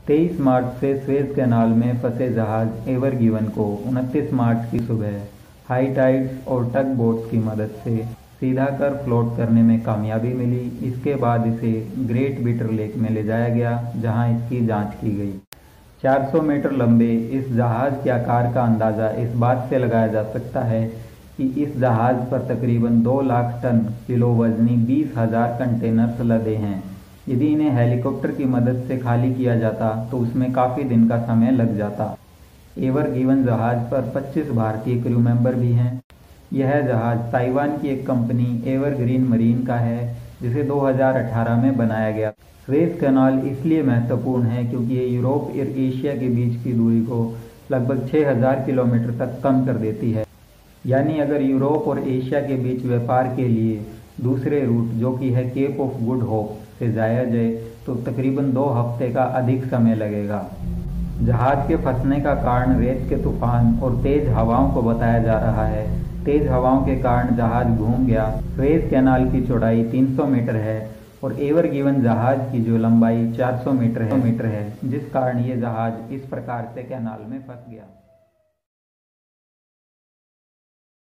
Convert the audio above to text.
23 मार्च से Suez canal में फंसे जहाज एवर गिवन को 29 मार्च की सुबह हाई टाइड्स और टग बोट्स की मदद से सीधा कर फ्लोट करने में कामयाबी मिली। इसके बाद इसे ग्रेट बिटर लेक में ले जाया गया, जहां इसकी जांच की गई। 400 मीटर लंबे इस जहाज के आकार का अंदाज़ा इस बात से लगाया जा सकता है कि इस जहाज पर तकरीबन 2 लाख टन किलो वजनी 20,000 कंटेनर्स लदे हैं। यदि इन्हें हेलीकॉप्टर की मदद से खाली किया जाता तो उसमें काफ़ी दिन का समय लग जाता। एवर गिवन जहाज पर 25 भारतीय क्रू मेंबर भी हैं। यह जहाज ताइवान की एक कंपनी एवरग्रीन मरीन का है, जिसे 2018 में बनाया गया। स्वेज कैनाल इसलिए महत्वपूर्ण है क्योंकि ये यूरोप और एशिया के बीच की दूरी को लगभग 6,000 किलोमीटर तक कम कर देती है। यानी अगर यूरोप और एशिया के बीच व्यापार के लिए दूसरे रूट, जो कि है केप ऑफ गुड होप, से जाया जाए तो तकरीबन 2 हफ्ते का अधिक समय लगेगा। जहाज के फंसने का कारण रेत के तूफान और तेज हवाओं को बताया जा रहा है। तेज हवाओं के कारण जहाज घूम गया। स्वेज कैनाल की चौड़ाई 300 मीटर है और एवर गिवन जहाज की जो लंबाई 400 मीटर है, जिस कारण ये जहाज इस प्रकार से कैनाल में फंस गया।